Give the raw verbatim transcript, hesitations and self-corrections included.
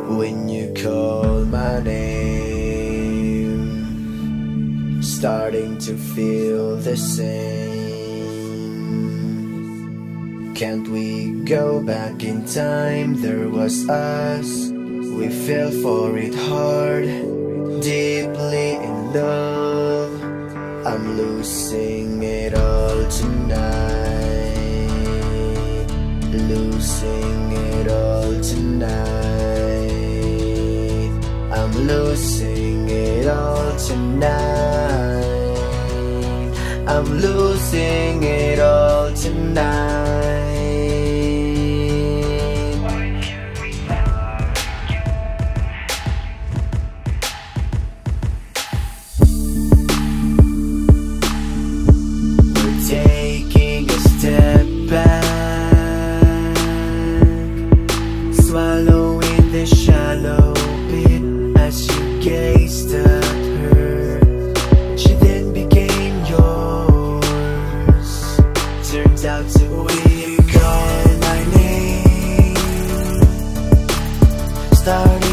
when you call my name, starting to feel the same. Can't we go back in time? There was us, we fell for it hard, deeply in love. I'm losing it all tonight, losing it all tonight. I'm losing it all tonight, I'm losing it all tonight. Taking a step back, swallowing the shallow pit as you gazed at her. She then became yours. Turns out to be called my name, started